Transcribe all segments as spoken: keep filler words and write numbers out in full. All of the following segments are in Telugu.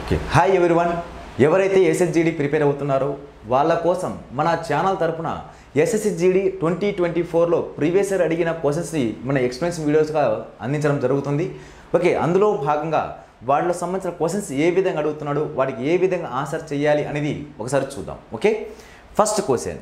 ఓకే హాయ్ ఎవ్రీవన్ ఎవరైతే ఎస్ఎస్జిడి ప్రిపేర్ అవుతున్నారో వాళ్ళ కోసం మన ఛానల్ తరపున ఎస్ఎస్జిడి ట్వంటీ ట్వంటీ ఫోర్లో ప్రీవియస్ ఇయర్ అడిగిన క్వశ్చన్స్ని మన ఎక్స్ప్లెనేషన్ వీడియోస్గా అందించడం జరుగుతుంది. ఓకే, అందులో భాగంగా వాళ్ళకి సంబంధించిన క్వశ్చన్స్ ఏ విధంగా అడుగుతున్నాడు, వాటికి ఏ విధంగా ఆన్సర్ చేయాలి అనేది ఒకసారి చూద్దాం. Okay, first question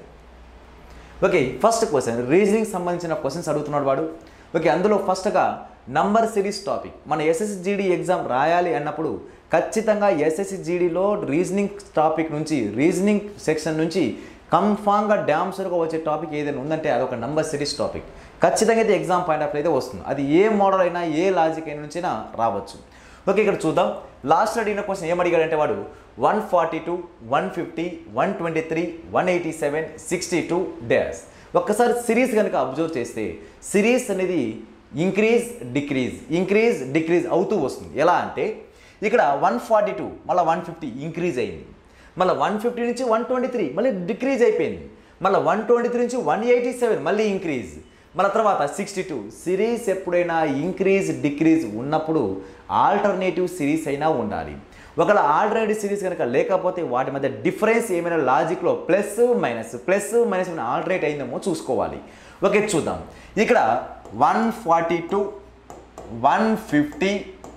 okay first question reasoning సంబంధించిన క్వశ్చన్స్ అడుగుతున్నాడు వాడు. ఓకే, అందులో ఫస్ట్గా నంబర్ సిరీస్ టాపిక్. మన ఎస్ఎస్జిడి ఎగ్జామ్ రాయాలి అన్నప్పుడు ఖచ్చితంగా ఎస్ఎస్జిడిలో రీజనింగ్ టాపిక్ నుంచి రీజనింగ్ సెక్షన్ నుంచి కన్ఫామ్గా డ్యామ్స్గా వచ్చే టాపిక్ ఏదైనా ఉందంటే అదొక నంబర్ సిరీస్ టాపిక్. ఖచ్చితంగా అయితే ఎగ్జామ్ పాయింట్ ఆఫ్ అయితే వస్తుంది. అది ఏ మోడల్ అయినా ఏ లాజిక్ అయినా నుంచైనా రావచ్చు. ఓకే, ఇక్కడ చూద్దాం. లాస్ట్ అడిగిన క్వశ్చన్ ఏం అడిగాడంటే వాడు one forty two one fifty one twenty three one eighty seven sixty two dash. ఒక్కసారి సిరీస్ కనుక అబ్జర్వ్ చేస్తే సిరీస్ అనేది ఇంక్రీజ్ డిక్రీజ్ ఇంక్రీజ్ డిక్రీజ్ అవుతూ వస్తుంది. ఎలా అంటే ఇక్కడ వన్ ఫార్టీ టూ మళ్ళీ వన్ ఫిఫ్టీ ఇంక్రీజ్ అయింది, మళ్ళీ వన్ ఫిఫ్టీ నుంచి వన్ ట్వంటీ త్రీ మళ్ళీ డిక్రీజ్ అయిపోయింది, మళ్ళీ వన్ ట్వంటీ త్రీ నుంచి వన్ ఎయిటీ సెవెన్ మళ్ళీ ఇంక్రీజ్, మళ్ళీ తర్వాత సిక్స్టీ టూ. సిరీస్ ఎప్పుడైనా ఇంక్రీజ్ డిక్రీజ్ ఉన్నప్పుడు ఆల్టర్నేటివ్ సిరీస్ అయినా ఉండాలి. ఒకవేళ ఆల్టర్నేటివ్ సిరీస్ కనుక లేకపోతే వాటి మధ్య డిఫరెన్స్ ఏమైనా లాజిక్లో ప్లస్ మైనస్ ప్లస్ మైనస్ ఏమైనా ఆల్టర్నేట్ అయిందేమో చూసుకోవాలి. ఓకే, చూద్దాం. ఇక్కడ one forty two one fifty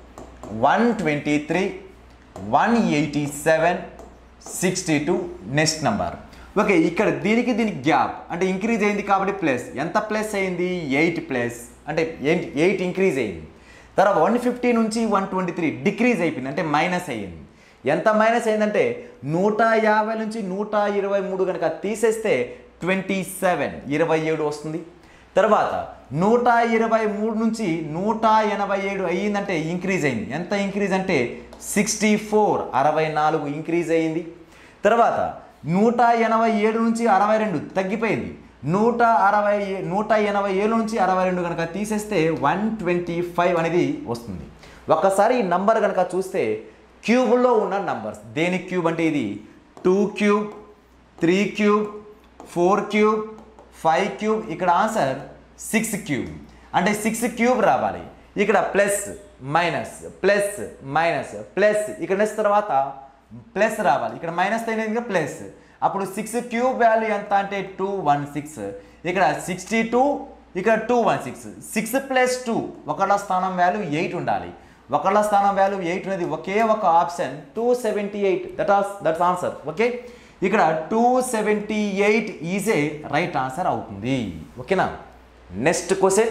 one twenty three one eighty seven sixty two next number. Okay, ఇక్కడ దీనికి దీనికి గ్యాప్ అంటే ఇంక్రీజ్ అయింది కాబట్టి ప్లస్ ఎంత ప్లస్ అయింది ఎయిట్ ప్లస్ అంటే ఎయిట్ ఎయిట్ ఇంక్రీజ్ అయింది. తర్వాత వన్ ఫిఫ్టీ నుంచి వన్ ట్వంటీ త్రీ డిక్రీజ్ అయిపోయింది అంటే మైనస్ అయ్యింది. ఎంత మైనస్ అయిందంటే నూట యాభై నుంచి నూట ఇరవై మూడు కనుక తీసేస్తే ట్వంటీ సెవెన్ ఇరవై ఏడు వస్తుంది. తర్వాత నూట ఇరవై మూడు నుంచి నూట ఎనభై ఏడు అయ్యిందంటే ఇంక్రీజ్ అయింది. ఎంత ఇంక్రీజ్ అంటే సిక్స్టీ ఫోర్ అరవై నాలుగు ఇంక్రీజ్ అయ్యింది. తర్వాత నూట ఎనభై ఏడు నుంచి అరవై రెండు తగ్గిపోయింది. నూట అరవై నూట ఎనభై ఏడు నుంచి అరవై రెండు కనుక తీసేస్తే వన్ ట్వంటీ ఫైవ్ అనేది వస్తుంది. ఒక్కసారి ఈ నంబర్ కనుక చూస్తే క్యూబ్లో ఉన్న నంబర్స్ దేని క్యూబ్ అంటే ఇది two cube three cube four cube five cube. ఇక్కడ ఆన్సర్ సిక్స్ క్యూబ్ అంటే సిక్స్ క్యూబ్ రావాలి. ఇక్కడ plus minus plus minus plus ఇక్కడ నెక్స్ట్ తర్వాత ప్లస్ రావాలి. ఇక్కడ మైనస్ అయినది ప్లస్. అప్పుడు సిక్స్ క్యూబ్ వాల్యూ ఎంత అంటే టూ వన్ సిక్స్. ఇక్కడ సిక్స్టీ టూ ఇక్కడ two one six six plus two ఒకళ్ళ స్థానం వాల్యూ ఎయిట్ ఉండాలి. ఒకళ్ళ స్థానం వాల్యూ ఎయిట్ అనేది ఒకే ఒక option two seventy eight that as that's answer. Okay, ఇక్కడ two seventy eight is a right answer అవుతుంది. ఓకేనా, next question.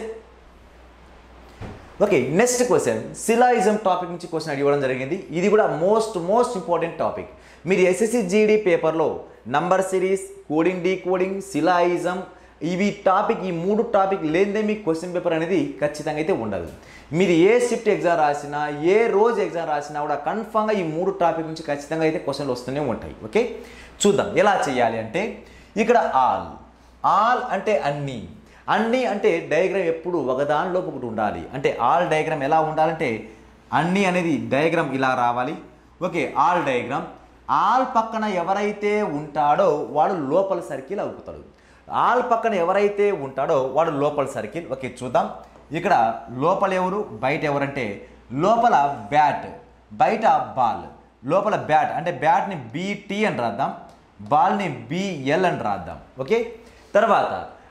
Okay, next question syllogism topic నుంచి క్వశ్చన్ అడిగడం జరిగింది. ఇది కూడా మోస్ట్ మోస్ట్ ఇంపార్టెంట్ టాపిక్. మీరు ఎస్ఎస్సిజిడి పేపర్లో number series coding decoding syllogism ఇవి టాపిక్ ఈ మూడు టాపిక్ లేనిదే మీకు క్వశ్చన్ పేపర్ అనేది ఖచ్చితంగా అయితే ఉండదు. మీరు ఏ షిఫ్ట్ ఎగ్జామ్ రాసినా ఏ రోజు ఎగ్జామ్ రాసినా కూడా కన్ఫామ్గా ఈ మూడు టాపిక్ నుంచి ఖచ్చితంగా అయితే క్వశ్చన్లు వస్తూనే ఉంటాయి. ఓకే, చూద్దాం ఎలా చేయాలి అంటే ఇక్కడ ఆల్ ఆల్ అంటే అన్నీ అన్నీ అంటే డయాగ్రామ్ ఎప్పుడు ఒకదానిలో ఒకటి ఉండాలి. అంటే ఆల్ డయాగ్రామ్ ఎలా ఉండాలంటే అన్నీ అనేది డయాగ్రామ్ ఇలా రావాలి. ఓకే, ఆల్ డయాగ్రామ్ ఆల్ పక్కన ఎవరైతే ఉంటాడో వాడు లోపల సర్కిల్ అవుతాడు. ఆల్ పక్కన ఎవరైతే ఉంటాడో వాడు లోపల సర్కిల్. ఓకే, చూద్దాం. ఇక్కడ లోపల ఎవరు బయట ఎవరంటే లోపల బ్యాట్ బయట బాల్. లోపల బ్యాట్ అంటే బ్యాట్ని బీటీ అని రాద్దాం, బాల్ని బిఎల్ అని రాద్దాం. ఓకే, తర్వాత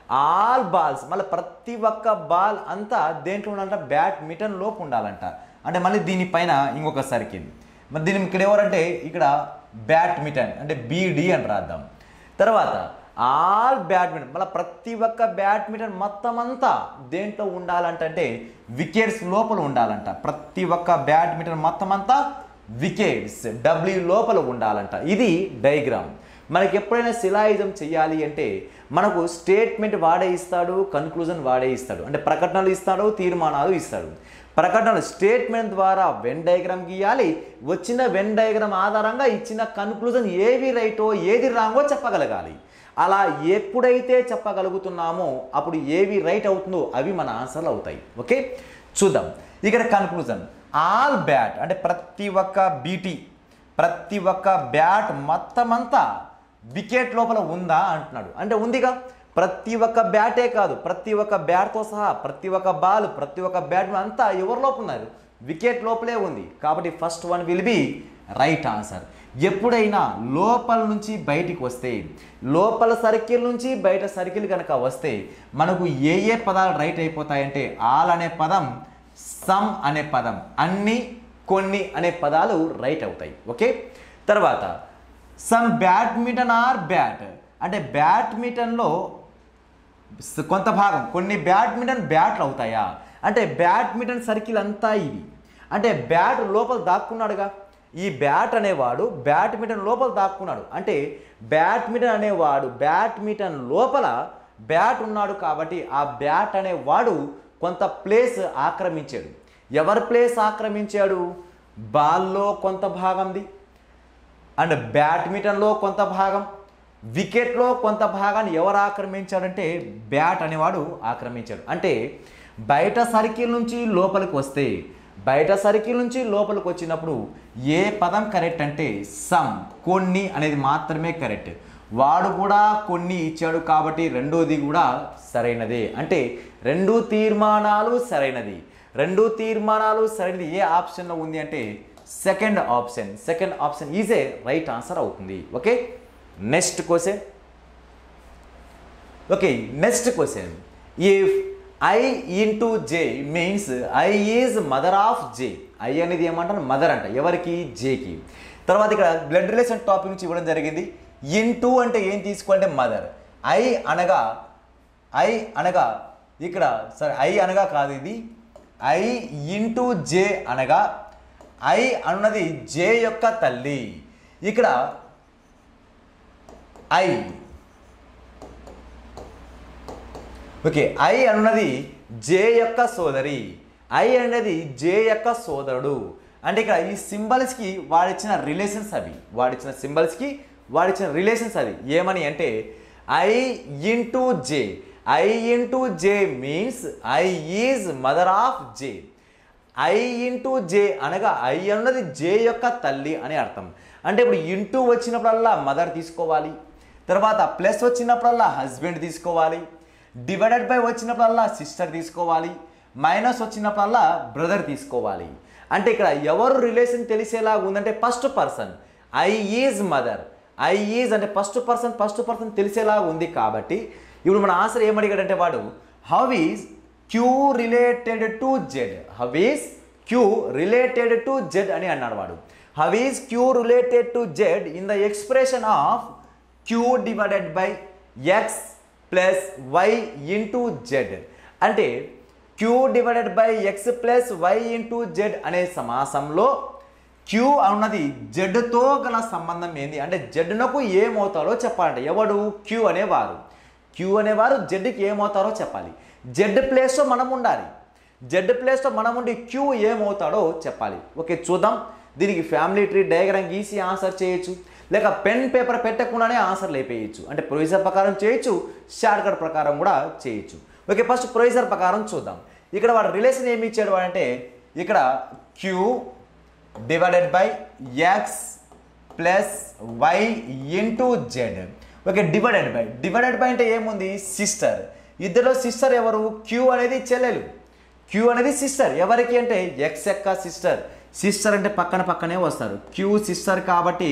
ఆల్ బాల్స్ మళ్ళీ ప్రతి ఒక్క బాల్ అంతా దేంట్లో ఉండాలంట బ్యాడ్మింటన్ లోపు ఉండాలంట. అంటే మళ్ళీ దీనిపైన ఇంకొక సర్కిల్. మరి దీని ఇక్కడ ఎవరంటే ఇక్కడ బ్యాడ్మింటన్ అంటే బీడి అని రాద్దాం. తర్వాత ఆల్ బ్యాడ్మింటన్ మళ్ళీ ప్రతి ఒక్క బ్యాడ్మింటన్ మొత్తం అంతా దేంట్లో ఉండాలంటే వికెట్స్ లోపల ఉండాలంట. ప్రతి ఒక్క బ్యాడ్మింటన్ మొత్తం అంతా వికెట్స్ డబ్ల్యూ లోపల ఉండాలంట. ఇది డయాగ్రామ్. మనకి ఎప్పుడైనా సిలాయిజం చేయాలి అంటే మనకు స్టేట్మెంట్ వాడే ఇస్తాడు, కన్క్లూజన్ వాడే ఇస్తాడు. అంటే ప్రకటనలు ఇస్తాడు, తీర్మానాలు ఇస్తాడు. ప్రకటనలు స్టేట్మెంట్ ద్వారా వెన్ డయాగ్రామ్ గీయాలి. వచ్చిన వెన్ డయాగ్రామ్ ఆధారంగా ఇచ్చిన కన్క్లూజన్ ఏవి రైటో ఏది రాంగో చెప్పగలగాలి. అలా ఎప్పుడైతే చెప్పగలుగుతున్నామో అప్పుడు ఏవి రైట్ అవుతుందో అవి మన ఆన్సర్లు అవుతాయి. ఓకే, చూద్దాం. ఇక్కడ కన్క్లూజన్ ఆల్ బ్యాట్ అంటే ప్రతి ఒక్క బీటీ ప్రతి ఒక్క బ్యాట్ మొత్తం అంతా వికెట్ లోపల ఉందా అంటున్నాడు. అంటే ఉందిగా. ప్రతి ఒక్క బ్యాటే కాదు ప్రతి ఒక్క బ్యాట్తో సహా ప్రతి ఒక్క బాల్ ప్రతి ఒక్క బ్యాట్ అంతా ఎవరి లోపల ఉన్నారు వికెట్ లోపలే ఉంది. కాబట్టి first one will be right answer. ఎప్పుడైనా లోపల నుంచి బయటికి వస్తే, లోపల సర్కిల్ నుంచి బయట సర్కిల్ కనుక వస్తే మనకు ఏ ఏ పదాలు రైట్ అయిపోతాయంటే ఆల్ అనే పదం, సమ్ అనే పదం, అన్ని, కొన్ని అనే పదాలు రైట్ అవుతాయి. ఓకే, తర్వాత సమ్ బ్యాడ్మింటన్ ఆర్ బ్యాట్ అంటే బ్యాడ్మింటన్లో కొంత భాగం, కొన్ని బ్యాడ్మింటన్ బ్యాట్లు అవుతాయా అంటే బ్యాడ్మింటన్ సర్కిల్ అంతా ఇవి. అంటే బ్యాట్ లోపల దాక్కున్నాడుగా, ఈ బ్యాట్ అనేవాడు బ్యాడ్మింటన్ లోపల దాక్కున్నాడు. అంటే బ్యాడ్మింటన్ అనేవాడు బ్యాడ్మింటన్ లోపల బ్యాట్ ఉన్నాడు కాబట్టి ఆ బ్యాట్ అనేవాడు కొంత ప్లేస్ ఆక్రమించాడు. ఎవరి ప్లేస్ ఆక్రమించాడు? బాల్లో కొంత భాగంది, అండ్ బ్యాడ్మింటన్లో కొంత భాగం, వికెట్లో కొంత భాగాన్ని ఎవరు ఆక్రమించాడంటే బ్యాట్ అనేవాడు ఆక్రమించాడు. అంటే బయట సర్కిల్ నుంచి లోపలికి వస్తే, బయట సర్కిల్ నుంచి లోపలికి వచ్చినప్పుడు ఏ పదం కరెక్ట్ అంటే సమ్, కొన్ని అనేది మాత్రమే కరెక్ట్. వాడు కూడా కొన్ని ఇచ్చాడు కాబట్టి రెండోది కూడా సరైనదే. అంటే రెండు తీర్మానాలు సరైనది. రెండు తీర్మానాలు సరైనది ఏ ఆప్షన్లో ఉంది అంటే second option. Second option is a right answer అవుతుంది. Okay, next question. Okay, next question. If I into J means I is mother of J. I అనేది ఏమంటారు? మదర్ అంట. ఎవరికి? జేకి. తర్వాత ఇక్కడ బ్లడ్ రిలేషన్ టాపిక్ నుంచి ఇవ్వడం జరిగింది. ఇంటూ అంటే ఏం తీసుకోవాలంటే మదర్. ఐ అనగా ఐ అనగా ఇక్కడ సరే ఐ అనగా కాదు, ఇది ఐ ఇంటూ జే అనగా ఐ అన్నది జే యొక్క తల్లి. ఇక్కడ ఐ ఓకే ఐ అన్నది జే యొక్క సోదరి. ఐ అనేది జే యొక్క సోదరుడు. అంటే ఇక్కడ ఈ సింబల్స్కి వాడిచ్చిన రిలేషన్స్ అవి, వాడిచ్చిన సింబల్స్కి వాడిచ్చిన రిలేషన్స్ అవి ఏమని అంటే I into J. I into J means I is mother of J. I into J అనగా ఐ అన్నది జే యొక్క తల్లి అని అర్థం. అంటే ఇప్పుడు ఇంటూ వచ్చినప్పుడల్లా మదర్ తీసుకోవాలి, తర్వాత ప్లస్ వచ్చినప్పుడల్లా హస్బెండ్ తీసుకోవాలి, డివైడెడ్ బై వచ్చినప్పుడల్లా సిస్టర్ తీసుకోవాలి, మైనస్ వచ్చినప్పుడల్లా బ్రదర్ తీసుకోవాలి. అంటే ఇక్కడ ఎవరు రిలేషన్ తెలిసేలా ఉందంటే first person I is mother. I is అంటే ఫస్ట్ పర్సన్ ఫస్ట్ పర్సన్ తెలిసేలా ఉంది కాబట్టి ఇప్పుడు మన ఆన్సర్ ఏమడిగాడంటే వాడు how is Q related to Z. How is Q related to Z అని అన్నాడు వాడు. How is Q related to Z in the expression of Q divided by X plus Y into Z. అంటే Q divided by X plus Y into Z అనే సమాసంలో క్యూ అన్నది జెడ్తో గల సంబంధం ఏంది అంటే జెడ్నకు ఏమవుతారో చెప్పాలంటే ఎవడు? క్యూ అనేవారు. క్యూ అనేవారు జెడ్కి ఏమవుతారో చెప్పాలి. జెడ్ ప్లేస్లో మనం ఉండాలి. జెడ్ ప్లేస్లో మనం ఉండి క్యూ ఏమవుతాడో చెప్పాలి. ఓకే, చూద్దాం. దీనికి ఫ్యామిలీ ట్రీ డయాగ్రామ్ గీసి ఆన్సర్ చేయొచ్చు, లేక పెన్ పేపర్ పెట్టకుండానే ఆన్సర్ లేపేయచ్చు. అంటే ప్రొవిజర్ ప్రకారం చేయొచ్చు, షార్ట్ కట్ ప్రకారం కూడా చేయొచ్చు. ఓకే, ఫస్ట్ ప్రొవిజర్ ప్రకారం చూద్దాం. ఇక్కడ వాడు రిలేషన్ ఏమి ఇచ్చాడు అంటే ఇక్కడ Q divided by X plus Y into Z. Okay, divided by divided by అంటే ఏముంది? సిస్టర్. ఇద్దరు సిస్టర్ ఎవరు? క్యూ అనేది చెల్లెలు, క్యూ అనేది సిస్టర్. ఎవరికి అంటే ఎక్స్ యొక్క సిస్టర్. సిస్టర్ అంటే పక్కన పక్కనే వస్తారు. క్యూ సిస్టర్ కాబట్టి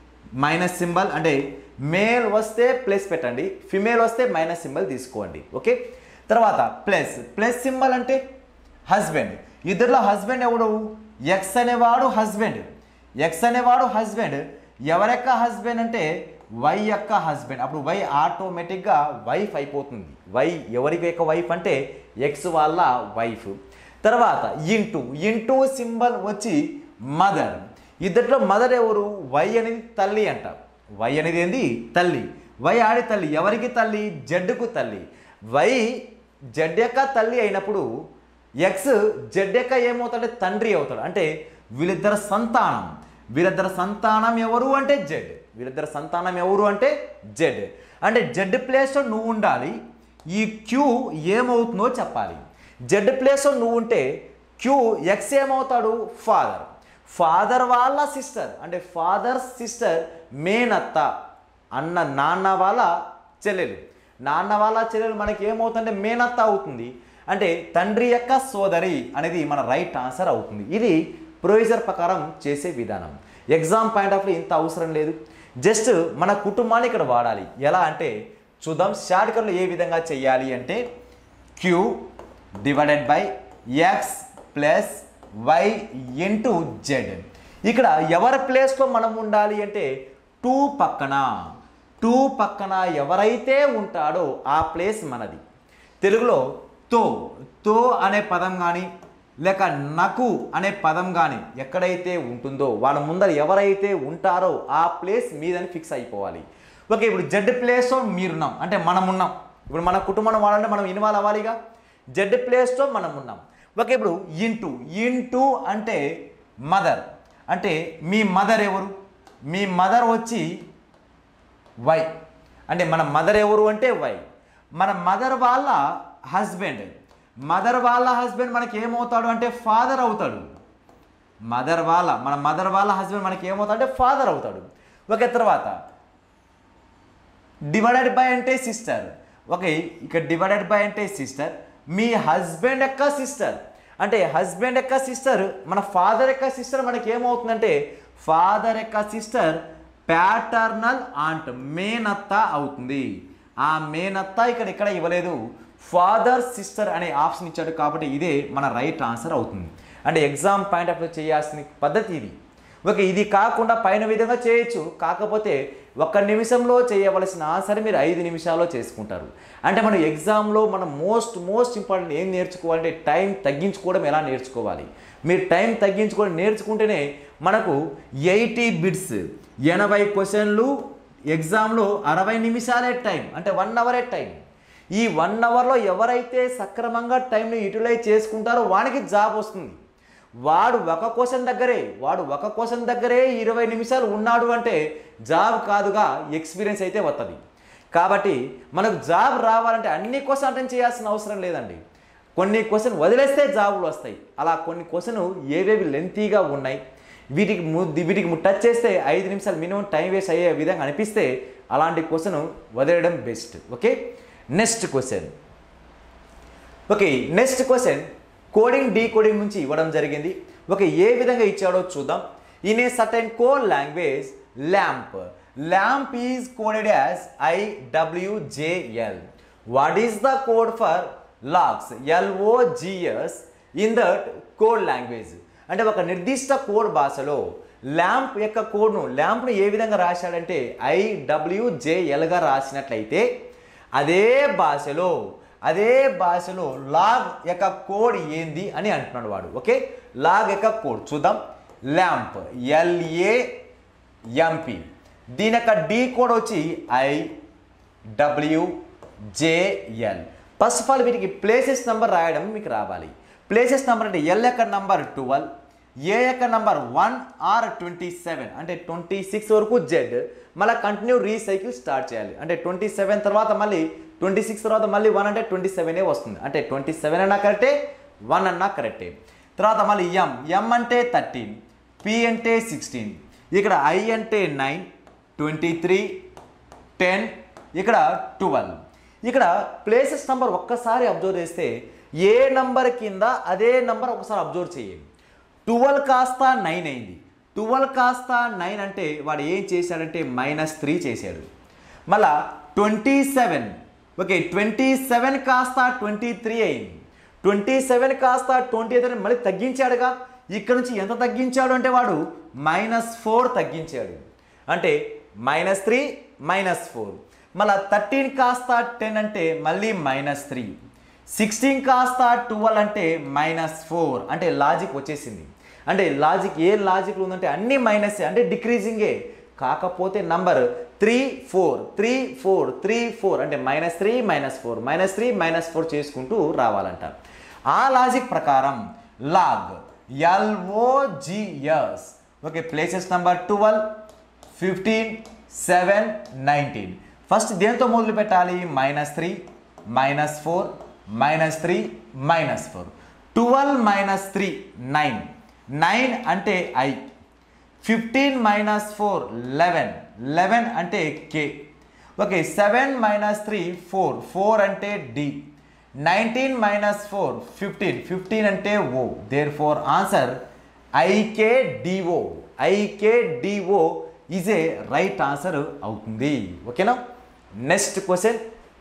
మైనస్ సింబల్, అంటే మేల్ వస్తే ప్లస్ పెట్టండి, ఫిమేల్ వస్తే మైనస్ సింబల్ తీసుకోండి. ఓకే, తర్వాత ప్లస్ ప్లస్ సింబల్ అంటే హస్బెండ్. ఇద్దరిలో హస్బెండ్ ఎవడు? ఎక్స్ అనేవాడు హస్బెండ్. ఎక్స్ అనేవాడు హస్బెండ్. ఎవరి యొక్క హస్బెండ్ అంటే వై యొక్క హస్బెండ్. అప్పుడు వై ఆటోమేటిక్గా వైఫ్ అయిపోతుంది. వై ఎవరికి యొక్క వైఫ్ అంటే ఎక్స్ వాళ్ళ వైఫ్. తర్వాత ఇంటూ ఇంటూ సింబల్ వచ్చి మదర్. ఇద్దరిలో మదర్ ఎవరు? వై అనేది తల్లి అంట. వై అనేది ఏంది? తల్లి. వై ఆడి తల్లి. ఎవరికి తల్లి? జెడ్కు తల్లి. వై జెడ్ యొక్క తల్లి అయినప్పుడు ఎక్స్ జెడ్ యొక్క ఏమవుతాడు? తండ్రి అవుతాడు. అంటే వీళ్ళిద్దరు సంతానం. వీళ్ళిద్దరు సంతానం ఎవరు అంటే జెడ్. వీళ్ళిద్దరు సంతానం ఎవరు అంటే జెడ్. అంటే జెడ్ ప్లేస్లో నువ్వు ఉండాలి. ఈ క్యూ ఏమవుతుందో చెప్పాలి. జెడ్ ప్లేస్లో నువ్వు ఉంటే క్యూ ఎక్స్ ఏమవుతాడు? ఫాదర్. ఫాదర్ వాళ్ళ సిస్టర్ అంటే ఫాదర్ సిస్టర్ మేనత్త, అన్న నాన్న వాళ్ళ చెల్లెలు. నాన్న వాళ్ళ చెల్లెలు మనకి ఏమవుతుందంటే మేనత్త అవుతుంది. అంటే తండ్రి యొక్క సోదరి అనేది మన రైట్ ఆన్సర్ అవుతుంది. ఇది ప్రొవిజర్ ప్రకారం చేసే విధానం. ఎగ్జామ్ పాయింట్ ఆఫ్ వ్యూ ఇంత అవసరం లేదు, జస్ట్ మన కుటుంబాన్ని ఇక్కడ వాడాలి. ఎలా అంటే చూద్దాం, షార్ట్కట్లో ఏ విధంగా చేయాలి అంటే Q divided by X plus Y into Z. ఇక్కడ ఎవరి ప్లేస్లో మనం ఉండాలి అంటే టూ పక్కన టూ పక్కన ఎవరైతే ఉంటాడో ఆ ప్లేస్ మనది. తెలుగులో తో తో అనే పదం కానీ లేక నకు అనే పదం కానీ ఎక్కడైతే ఉంటుందో వాళ్ళ ముందర ఎవరైతే ఉంటారో ఆ ప్లేస్ మీదని ఫిక్స్ అయిపోవాలి. ఓకే, ఇప్పుడు జెడ్ ప్లేస్లో మీరున్నాం అంటే మనం ఉన్నాం. ఇప్పుడు మన కుటుంబం వాడాలంటే మనం ఇన్వాల్వ్ అవ్వాలిగా. జెడ్ ప్లేస్లో మనం ఉన్నాం. ఓకే, ఇప్పుడు ఇంటూ ఇంటూ అంటే మదర్, అంటే మీ మదర్ ఎవరు? మీ మదర్ వచ్చి వై, అంటే మన మదర్ ఎవరు అంటే వై. మన మదర్ వాళ్ళ హస్బెండ్, మదర్ వాళ్ళ హస్బెండ్ మనకి ఏమవుతాడు అంటే ఫాదర్ అవుతాడు. మదర్ వాళ్ళ మన మదర్ వాళ్ళ హస్బెండ్ మనకి ఏమవుతాడు అంటే ఫాదర్ అవుతాడు. ఓకే, తర్వాత డివైడెడ్ బై అంటే సిస్టర్. ఓకే, ఇక్కడ డివైడెడ్ బై అంటే సిస్టర్, మీ హస్బెండ్ యొక్క సిస్టర్, అంటే హస్బెండ్ యొక్క సిస్టర్ మన ఫాదర్ యొక్క సిస్టర్ మనకి ఏమవుతుందంటే ఫాదర్ యొక్క సిస్టర్ ప్యాటర్నల్ ఆంట్, మేనత్త అవుతుంది. ఆ మేనత్త ఇక్కడ ఇక్కడ ఇవ్వలేదు, ఫాదర్ సిస్టర్ అనే ఆప్షన్ ఇచ్చాడు కాబట్టి ఇదే మన రైట్ ఆన్సర్ అవుతుంది. అంటే ఎగ్జామ్ పాయింట్ ఆఫ్ వ్యూ చేయాల్సిన పద్ధతి ఇది. ఓకే, ఇది కాకుండా పైన విధంగా చేయొచ్చు, కాకపోతే ఒక్క నిమిషంలో చేయవలసిన ఆన్సర్ మీరు ఐదు నిమిషాల్లో చేసుకుంటారు. అంటే మనం ఎగ్జామ్లో మనం మోస్ట్ మోస్ట్ ఇంపార్టెంట్ ఏం నేర్చుకోవాలంటే టైం తగ్గించుకోవడం ఎలా నేర్చుకోవాలి. మీరు టైం తగ్గించుకోవడం నేర్చుకుంటేనే మనకు ఎయిటీ బిట్స్ ఎనభై క్వశ్చన్లు ఎగ్జామ్లో అరవై నిమిషాలే టైం, అంటే వన్ అవరే టైం. ఈ వన్ అవర్లో ఎవరైతే సక్రమంగా టైంని యూటిలైజ్ చేసుకుంటారో వానికి జాబ్ వస్తుంది. వాడు ఒక క్వశ్చన్ దగ్గరే వాడు ఒక క్వశ్చన్ దగ్గరే ఇరవై నిమిషాలు ఉన్నాడు అంటే జాబ్ కాదుగా ఎక్స్పీరియన్స్ అయితే వస్తుంది. కాబట్టి మనకు జాబ్ రావాలంటే అన్ని క్వశ్చన్ అటెండ్ చేయాల్సిన అవసరం లేదండి. కొన్ని క్వశ్చన్ వదిలేస్తే జాబులు వస్తాయి. అలా కొన్ని క్వశ్చన్ ఏవేవి లెంతీగా ఉన్నాయి వీటికి వీటికి టచ్ చేస్తే ఐదు నిమిషాలు మినిమం టైం వేస్ట్ అయ్యే విధంగా అనిపిస్తే అలాంటి క్వశ్చన్ వదిలేయడం best. Okay, next question. Okay, next question coding decoding నుంచి ఇవ్వడం జరిగింది. ఓకే, ఏ విధంగా ఇచ్చాడో చూద్దాం. In a certain code language lamp lamp is coded as I W J L. What is the code for logs LOGS in that code language. అంటే ఒక నిర్దిష్ట కోడ్ భాషలో ల్యాంప్ యొక్క కోడ్ను ల్యాంప్ను ఏ విధంగా రాశాడంటే ఐ డబ్ల్యూ జే ఎల్గా రాసినట్లయితే అదే భాషలో అదే భాషలో లాగ్ యొక్క కోడ్ ఏంది అని అంటున్నాడు వాడు. ఓకే, లాగ్ యొక్క కోడ్ చూద్దాం. ల్యాంప్ ఎల్ఏఎంపి, దీని యొక్క డీ కోడ్ వచ్చి I W JL. First of all వీటికి ప్లేసెస్ నెంబర్ రాయడం మీకు రావాలి. ప్లేసెస్ నెంబర్ అంటే ఎల్ యొక్క నంబర్ ట్వెల్వ్, ఏ యొక్క number one or twenty seven అంటే ట్వంటీ సిక్స్ వరకు జెడ్. మళ్ళీ కంటిన్యూ రీసైకిల్ స్టార్ట్ చేయాలి. అంటే ట్వంటీ సెవెన్ తర్వాత మళ్ళీ ట్వంటీ సిక్స్ తర్వాత మళ్ళీ వన్ అంటే ట్వంటీ సెవెనే వస్తుంది. అంటే ట్వంటీ సెవెన్ అన్నా కరెక్టే, వన్ అన్నా కరెక్టే. తర్వాత మళ్ళీ ఎం ఎం అంటే థర్టీన్, పి అంటే సిక్స్టీన్, ఇక్కడ ఐ అంటే నైన్, ట్వంటీ త్రీ, టెన్, ఇక్కడ ట్వెల్వ్. ఇక్కడ ప్లేసెస్ నెంబర్ ఒక్కసారి అబ్జర్వ్ చేస్తే ఏ నంబర్ కింద అదే నంబర్ ఒకసారి అబ్జర్వ్ చేయండి. ట్వెల్వ్ కాస్త నైన్ అయింది. ట్వెల్వ్ కాస్త నైన్ అంటే వాడు ఏం చేశాడంటే మైనస్ త్రీ చేశాడు. మళ్ళా twenty seven, okay twenty seven కాస్త ట్వంటీ త్రీ అయింది. ట్వంటీ సెవెన్ కాస్త ట్వంటీ ఎయిట్ అని మళ్ళీ తగ్గించాడుగా. ఇక్కడ నుంచి ఎంత తగ్గించాడు అంటే వాడు మైనస్ ఫోర్ తగ్గించాడు. అంటే మైనస్ త్రీ మైనస్ ఫోర్. మళ్ళీ థర్టీన్ కాస్త టెన్ అంటే మళ్ళీ మైనస్ త్రీ. సిక్స్టీన్ కాస్త ట్వెల్వ్ అంటే మైనస్ ఫోర్. అంటే లాజిక్ వచ్చేసింది. అంటే లాజిక్ ఏ లాజిక్లో ఉందంటే అన్ని మైనస్, అంటే డిక్రీజింగే. కాకపోతే number three four three four three four అంటే minus three minus four minus three minus four చేసుకుంటూ రావాలంట. ఆ లాజిక్ ప్రకారం log LOGS, okay places number twelve, fifteen, seven, nineteen. First దేంతో మొదలు పెట్టాలి? Minus three minus four minus three minus four. Twelve minus three nine, nine అంటే I. Fifteen minus four eleven, eleven అంటే K. Okay seven minus three four, four అంటే D. Nineteen minus four fifteen, fifteen అంటే O. Therefore answer IKDO IKDO is a right answer అవుతుంది. ఓకేనా. Next question.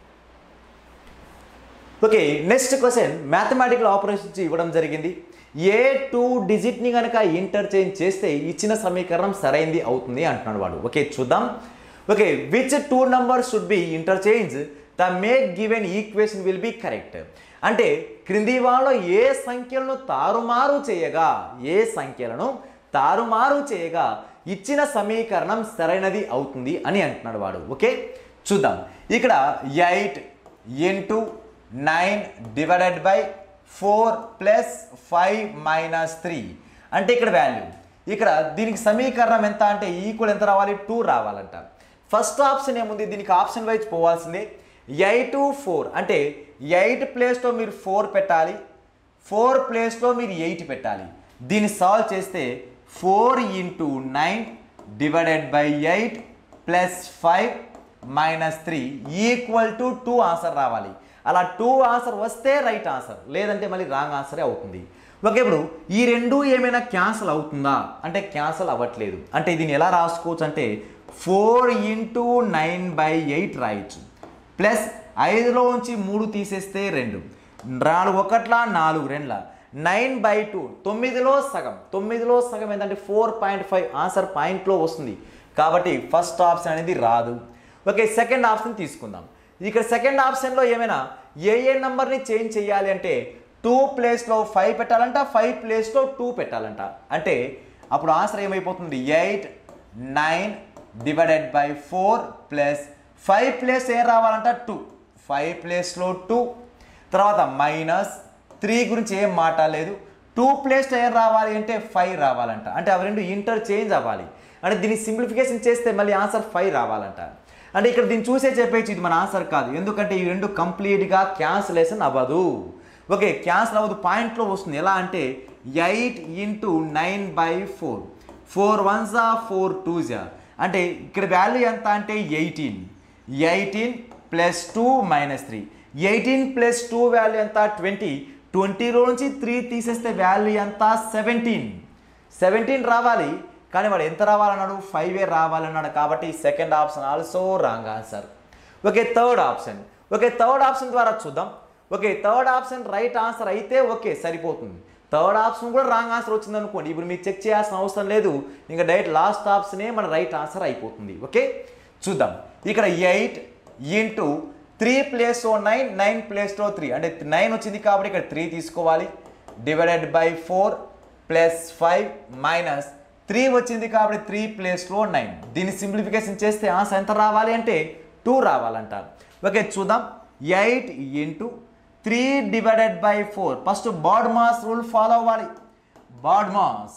Okay next question mathematical operations ఇవ్వడం జరిగింది. ఏ టూ డిజిట్ని కనుక ఇంటర్చేంజ్ చేస్తే ఇచ్చిన సమీకరణం సరైంది అవుతుంది అంటున్నాడు వాడు. ఓకే చూద్దాం. Okay which two numbers should be interchange the make given equation will be correct. అంటే క్రింది వాళ్ళలో ఏ సంఖ్యలను తారుమారు చేయగా ఏ సంఖ్యలను తారుమారు చేయగా ఇచ్చిన సమీకరణం సరైనది అవుతుంది అని అంటున్నాడు వాడు. ఓకే చూద్దాం. ఇక్కడ eight into nine divided by four plus five minus three అంటే ఇక్కడ వాల్యూ. ఇక్కడ దీనికి సమీకరణం ఎంత అంటే ఈక్వల్ ఎంత రావాలి, టూ రావాలంట. ఫస్ట్ ఆప్షన్ ఏముంది, దీనికి ఆప్షన్ వైజ్ పోవాల్సిందే. ఎయిట్ ఫోర్ అంటే ఎయిట్ ప్లేస్లో మీరు ఫోర్ పెట్టాలి, ఫోర్ ప్లేస్లో మీరు ఎయిట్ పెట్టాలి. దీన్ని సాల్వ్ చేస్తే four into nine divided by eight plus five minus three equal to two answer రావాలి. అలా టూ ఆన్సర్ వస్తే రైట్ ఆన్సర్, లేదంటే మళ్ళీ రాంగ్ ఆన్సరే అవుతుంది. ఓకే ఇప్పుడు ఈ రెండు ఏమైనా క్యాన్సల్ అవుతుందా అంటే క్యాన్సల్ అవ్వట్లేదు. అంటే దీన్ని ఎలా రాసుకోవచ్చు అంటే four into nine by eight రాయొచ్చు. ప్లస్ ఐదులో నుంచి మూడు తీసేస్తే రెండు, నాలుగు ఒకట్లా నాలుగు రెండ్ల నైన్ బై టూ తొమ్మిదిలో సగం, తొమ్మిదిలో సగం ఏంటంటే ఫోర్ పాయింట్ ఫైవ్ ఆన్సర్ పాయింట్లో వస్తుంది. కాబట్టి ఫస్ట్ ఆప్షన్ అనేది రాదు. ఓకే సెకండ్ ఆప్షన్ తీసుకుందాం. ఇక్కడ సెకండ్ ఆప్షన్లో ఏమైనా ఏ ఏ నెంబర్ని చేంజ్ చేయాలి అంటే టూ ప్లేస్లో ఫైవ్ పెట్టాలంట, ఫైవ్ ప్లేస్లో టూ పెట్టాలంట. అంటే అప్పుడు ఆన్సర్ ఏమైపోతుంది, eight nine divided by four plus five place ఏం రావాలంట టూ, ఫైవ్ ప్లేస్లో టూ. తర్వాత మైనస్ త్రీ గురించి ఏం మాట్లాడలేదు, టూ ప్లేస్లో ఏం రావాలి అంటే ఫైవ్ రావాలంట. అంటే అవి రెండు ఇంటర్ చేంజ్ అవ్వాలి. అంటే దీన్ని సింప్లిఫికేషన్ చేస్తే మళ్ళీ ఆన్సర్ ఫైవ్ రావాలంట. అంటే ఇక్కడ దీన్ని చూసే చెప్పేసి ఇది మన ఆన్సర్ కాదు, ఎందుకంటే ఈ రెండు కంప్లీట్గా క్యాన్సిలేషన్ అవ్వదు. ఓకే క్యాన్సిల్ అవ్వదు, పాయింట్లో వస్తుంది. ఎలా అంటే eight into nine by four, four one జా ఫోర్ టూ జా అంటే ఇక్కడ వాల్యూ ఎంత అంటే eighteen, eighteen plus two minus three, eighteen plus two value ఎంత ట్వంటీ, ట్వంటీలో నుంచి త్రీ తీసేస్తే వాల్యూ ఎంత సెవెంటీన్, సెవెంటీన్ రావాలి. కానీ వాడు ఎంత రావాలన్నాడు, ఫైవే రావాలన్నాడు. కాబట్టి second option also wrong answer. Okay third option. Okay third option ద్వారా చూద్దాం. Okay third option right answer అయితే ఓకే సరిపోతుంది. థర్డ్ ఆప్షన్ కూడా రాంగ్ ఆన్సర్ వచ్చింది అనుకోండి, ఇప్పుడు మీరు చెక్ చేయాల్సిన అవసరం లేదు, ఇంకా డైరెక్ట్ లాస్ట్ ఆప్షనే మన రైట్ ఆన్సర్ అయిపోతుంది. ఓకే చూద్దాం. ఇక్కడ ఎయిట్ ఇంటూ త్రీ ప్లేస్లో నైన్, నైన్ ప్లేస్లో త్రీ అంటే నైన్ వచ్చింది కాబట్టి ఇక్కడ త్రీ తీసుకోవాలి, divided by four plus five minus three వచ్చింది కాబట్టి త్రీ ప్లేస్లో నైన్. దీన్ని సింప్లిఫికేషన్ చేస్తే ఆన్సర్ ఎంత రావాలి అంటే టూ రావాలంట. ఓకే చూద్దాం. Eight into three divided by four first BODMAS rule follow అవ్వాలి. BODMAS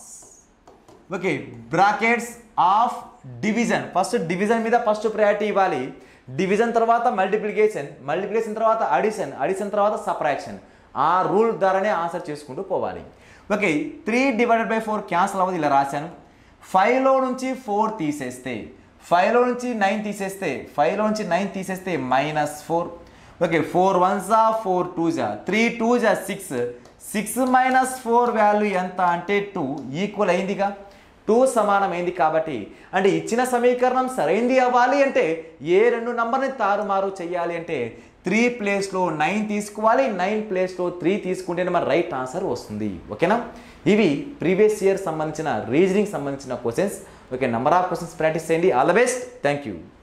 okay brackets of division, first division మీద ఫస్ట్ ప్రయారిటీ ఇవ్వాలి. డివిజన్ తర్వాత మల్టిప్లికేషన్, మల్టిప్లికేషన్ తర్వాత అడిషన్, అడిషన్ తర్వాత సబ్ట్రాక్షన్. ఆ రూల్ ద్వారానే ఆన్సర్ చేసుకుంటూ పోవాలి. Okay three divided by four cancel అవ్వదు, ఇలా రాశాను. ఫైవ్లో నుంచి ఫోర్ తీసేస్తే, ఫైవ్లో నుంచి నైన్ తీసేస్తే, ఫైవ్లో నుంచి నైన్ తీసేస్తే minus four. Okay four one జా ఫోర్ టూ జా, త్రీ టూ జా six, six minus four value ఎంత అంటే టూ ఈక్వల్ అయిందిగా, టూ సమానమైంది. కాబట్టి అంటే ఇచ్చిన సమీకరణం సరైంది అవ్వాలి అంటే ఏ రెండు నంబర్ని తారుమారు చేయాలి అంటే త్రీ ప్లేస్లో నైన్ తీసుకోవాలి, నైన్ ప్లేస్లో త్రీ తీసుకుంటేనే మన రైట్ ఆన్సర్ వస్తుంది. ఓకేనా. ఇవి ప్రీవియస్ ఇయర్ సంబంధించిన రీజనింగ్ సంబంధించిన questions. Okay number of questions practice చేయండి. All the best. Thank you.